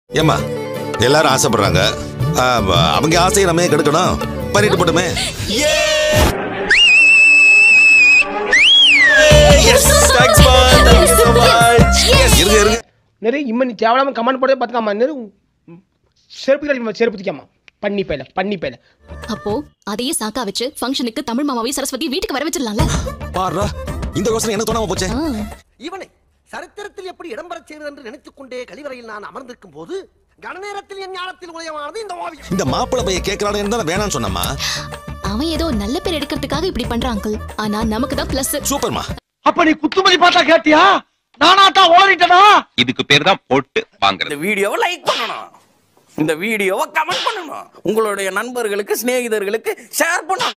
ஏம்மா எல்லாரும் ஆசைப்படுறாங்க, அவங்க ஆசையை நம்ம கெடுக்கணும். பண்ணிட்டு போட்டுமே. நிறைய இம்ம நீ தேவையில்லாம கமெண்ட் போடவே பார்த்துக்காமா நிறைய செருப்பு பண்ணி பேல. அப்போ அதையே சாக்கா வச்சு ஃபங்க்ஷனுக்கு தமிழ் மாமாவையும் சரஸ்வதி வீட்டுக்கு வர வச்சிடலாம்ல. பாருடா, இந்த யோசனை என்ன தோணாம போச்சே. இவனை சரித்திரத்தில் எப்படி இடம்பெற செய்வது என்று நினைத்துக் கொண்டே கழிவறையில் நான் அமர்ந்திருக்கும் போது கணநேரத்தில் என் ஞானத்தில் உதயமானது இந்த ஓவியம். இந்த மாப்பிள்ளை பைய கேட்கறான்னு தான் வேணாம்னு சொன்னம்மா. அவன் ஏதோ நல்ல பேர் எடுக்கிறதுக்காக இப்படி பண்றான் அங்கிள். ஆனா நமக்கு தான் பிளஸ். சூப்பர்மா. அப்ப நீ குத்துமதி பார்த்தா கேட்டியா? நானா தான் ஓடிட்டனா? இதுக்கு பேர் தான் போட்டு வாங்குறது. இந்த வீடியோவை லைக் பண்ணணும், இந்த வீடியோவை கமெண்ட் பண்ணணும், உங்களுடைய நண்பர்களுக்கு சிநேகிதர்களுக்கு ஷேர் பண்ணணும்.